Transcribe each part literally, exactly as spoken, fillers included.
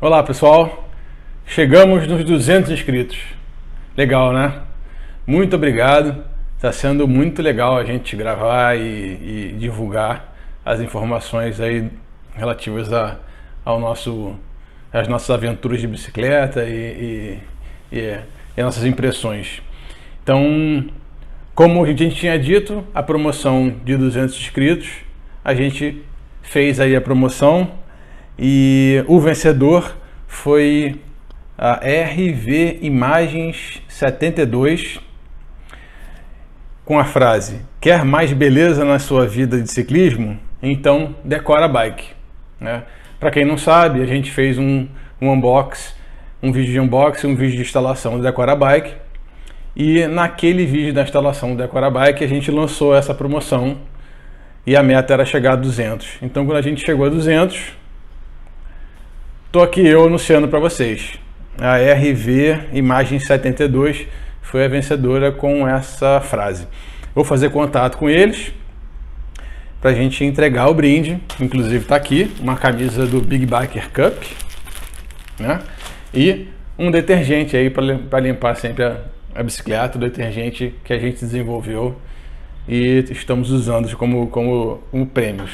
Olá pessoal, chegamos nos duzentos inscritos. Legal, né? Muito obrigado, está sendo muito legal a gente gravar e, e divulgar as informações aí relativas a, ao nosso, às nossas aventuras de bicicleta e, e, e, e nossas impressões. Então, como a gente tinha dito, a promoção de duzentos inscritos, a gente fez aí a promoção e o vencedor foi a R V Imagens setenta e dois com a frase: quer mais beleza na sua vida de ciclismo? Então decora a bike, né? Para quem não sabe, a gente fez um, um unboxing, um vídeo de unboxing, um vídeo de instalação do Decora Bike, e naquele vídeo da instalação do Decora Bike a gente lançou essa promoção e a meta era chegar a duzentos. Então quando a gente chegou a duzentos, tô aqui eu anunciando para vocês. A R V Imagem setenta e dois foi a vencedora com essa frase. Vou fazer contato com eles para a gente entregar o brinde. Inclusive está aqui uma camisa do Big Biker Cup, né? E um detergente aí para limpar sempre a, a bicicleta, o detergente que a gente desenvolveu e estamos usando como, como, como prêmios.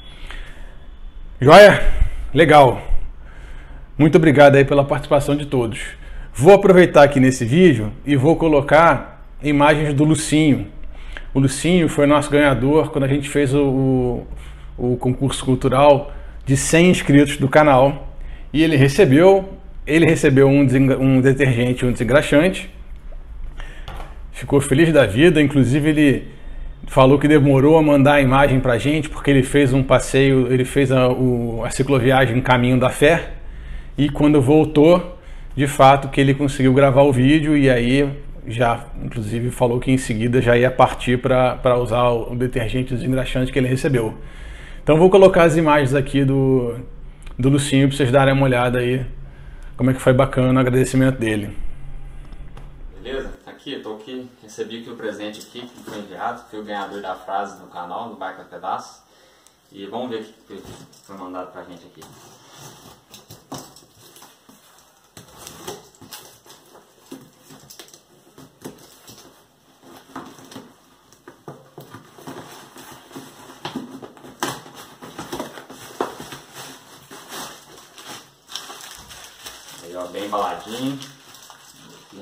Joia? Legal! Muito obrigado aí pela participação de todos. Vou aproveitar aqui nesse vídeo e vou colocar imagens do Lucinho. O Lucinho foi nosso ganhador quando a gente fez o, o, o concurso cultural de cem inscritos do canal. E ele recebeu, ele recebeu um, um detergente, um desengraxante. Ficou feliz da vida, inclusive ele falou que demorou a mandar a imagem pra gente porque ele fez um passeio, ele fez a, o, a cicloviagem Caminho da Fé. E quando voltou, de fato, que ele conseguiu gravar o vídeo e aí já, inclusive, falou que em seguida já ia partir para usar o detergente desengraxante que ele recebeu. Então vou colocar as imagens aqui do, do Lucinho para vocês darem uma olhada aí, como é que foi bacana o agradecimento dele. Beleza? Aqui, eu tô aqui, recebi aqui o presente aqui que foi enviado, fui o ganhador da frase no canal, no Bike a Pedaços. E vamos ver o que foi mandado pra gente aqui. Aí, ó, bem embaladinho. Aqui.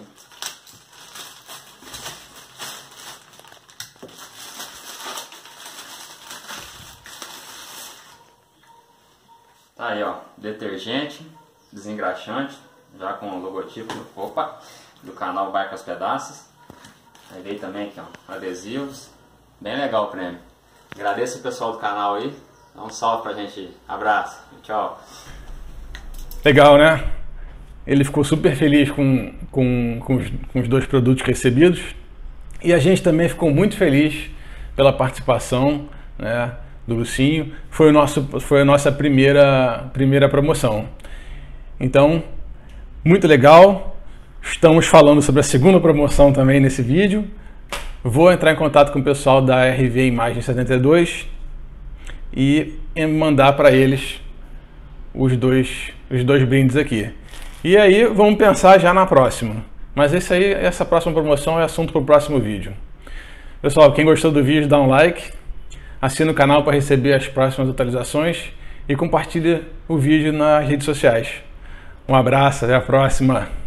Tá aí, ó, detergente, desengraxante, já com o logotipo, opa, do canal Bike aos Pedaços. Aí veio também aqui, ó, adesivos. Bem legal o prêmio. Agradeço o pessoal do canal aí. Dá um salve pra gente. Abraço. Tchau. Legal, né? Ele ficou super feliz com, com, com, os, com os dois produtos recebidos. E a gente também ficou muito feliz pela participação, né, do Lucinho. Foi, o nosso, foi a nossa primeira, primeira promoção. Então, muito legal. Estamos falando sobre a segunda promoção também nesse vídeo. Vou entrar em contato com o pessoal da R V Imagem setenta e dois e mandar para eles os dois, os dois brindes aqui. E aí vamos pensar já na próxima. Mas esse aí, essa próxima promoção é assunto para o próximo vídeo. Pessoal, quem gostou do vídeo, dá um like, assina o canal para receber as próximas atualizações e compartilha o vídeo nas redes sociais. Um abraço, até a próxima!